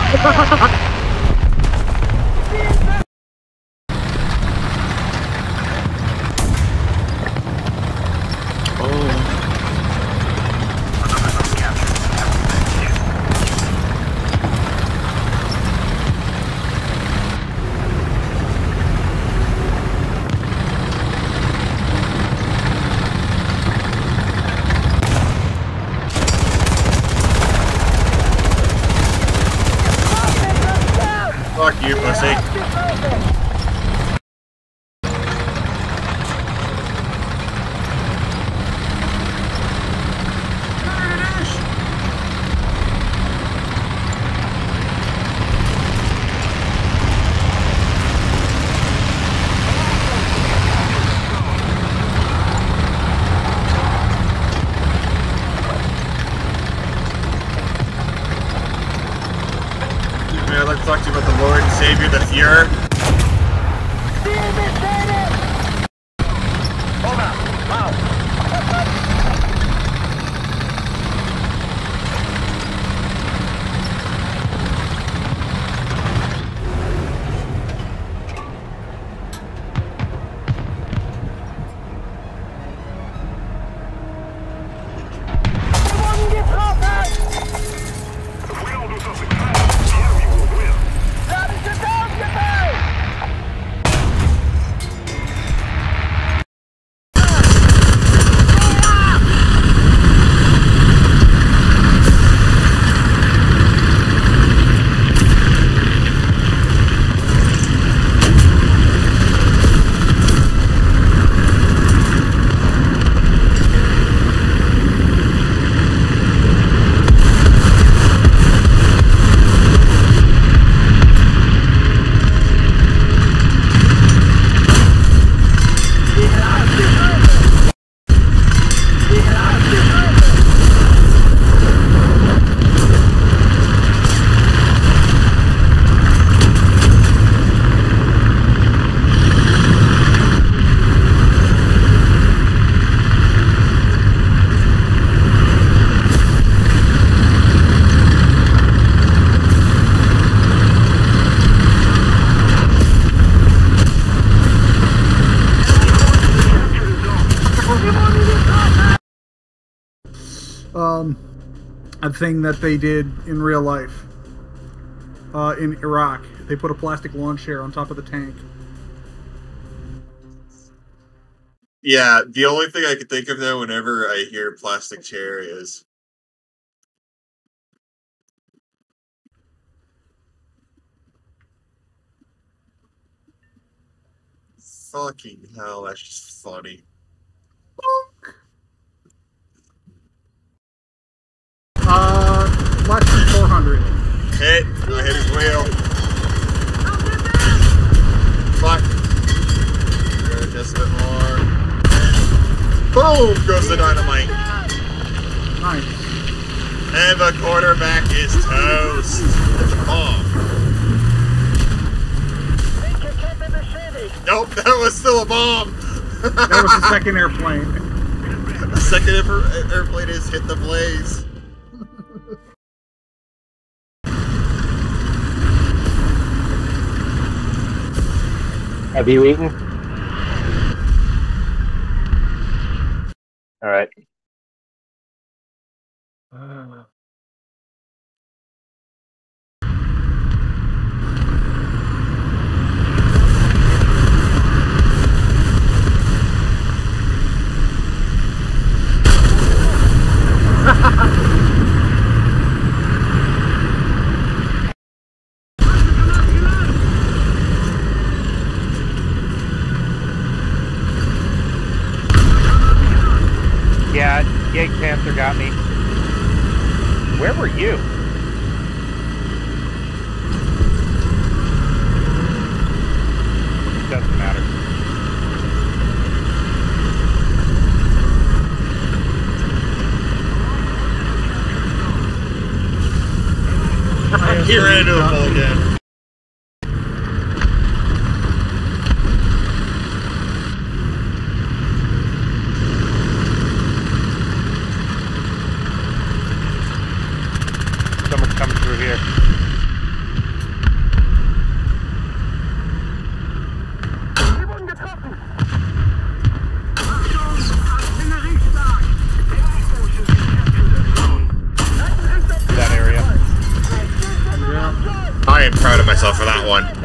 Fuck you, pussy. I'd like to talk to you about the Lord and Savior, the Fuhrer. Hold on. Wow. A thing that they did in real life in Iraq. They put a plastic lawn chair on top of the tank. Yeah, the only thing I can think of though whenever I hear plastic chair is fucking hell, that's just funny. Less than 400. Hit! I hit his wheel. Fuck. Just a bit more. Boom! Goes the dynamite. Nice. And the quarterback is toast. It's a bomb. Nope, that was still a bomb. That was the second airplane. The second airplane has hit the blaze. Have you eaten? All right. Yeah, Gate Panther got me. Where were you? Doesn't matter. He ran into a pole again. Someone's coming through here. myself for that one.